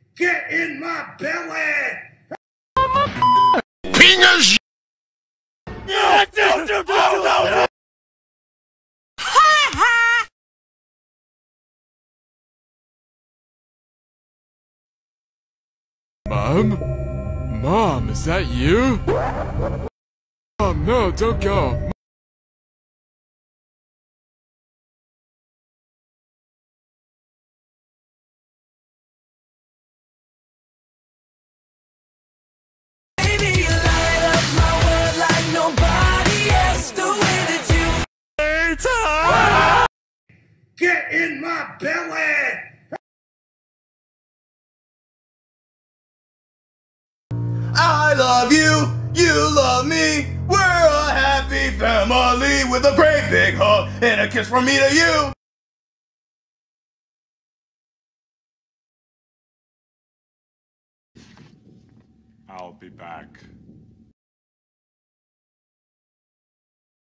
Get in my belly! Penis! No! Mom? Mom, is that you? Mom, no, don't go. Baby, you light up my world like nobody else. The way that you Get in my belly! I love you, you love me. We're a happy family with a great big hug and a kiss from me to you. I'll be back.